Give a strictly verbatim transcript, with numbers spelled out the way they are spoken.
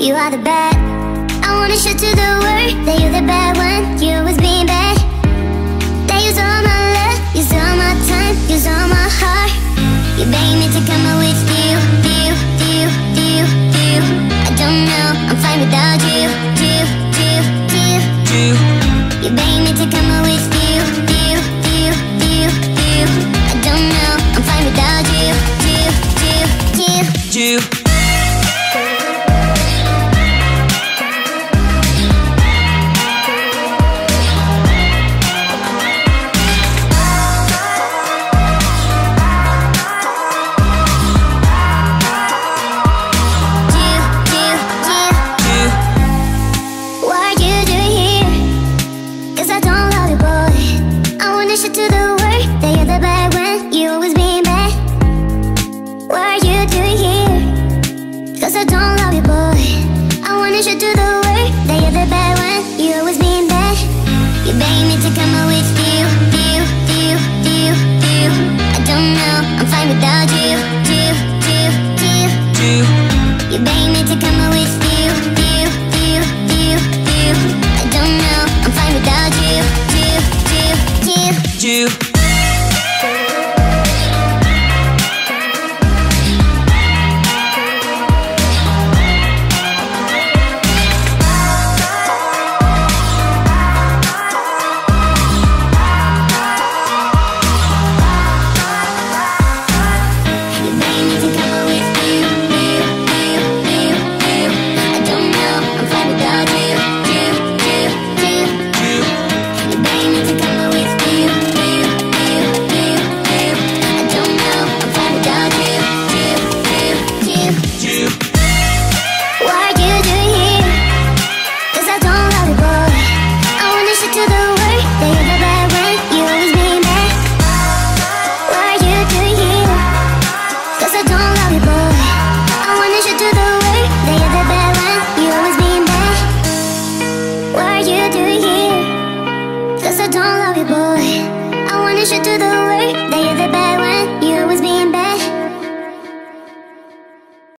you are the bad. I wanna show to the world that you're the bad one. You always being bad. That use all my love, use all my time, use all my heart. You beg me to come out with you, you, you, you, you. I don't know, I'm fine without you, you, you, you, you. You beg me to come out with you, you, you, you, you. I don't know, I'm fine without you, you, you, you, you. To the world that you're the bad when you always being bad. What are you doing here? Cause I don't love you, boy. I wanna show to the world that you're the bad one. You always being bad. You beg me to come out with you, you, you, you, you. I don't know, I'm fine without you.